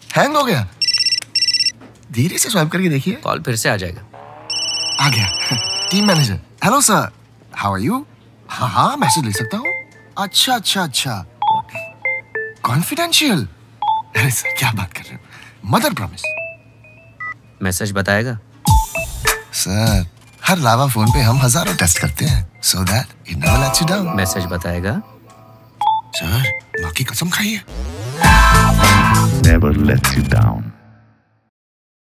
Hang हो गया। धीरे से स्वाइप करके देखिए। कॉल फिर से आ जाएगा। आ गया। Team manager, hello sir, how are you? हाँ, मैसेज ले सकता हूँ। अच्छा। कॉन्फिडेंशियल। अरे सर, क्या बात कर रहे हो? Mother promise. मैसेज बताएगा? सर, हर लावा फोन पे हम हजारों टेस्ट करते हैं, so that it never lets you down. Message बताएगा? सर, माँ की कसम खाइए। Never lets you down.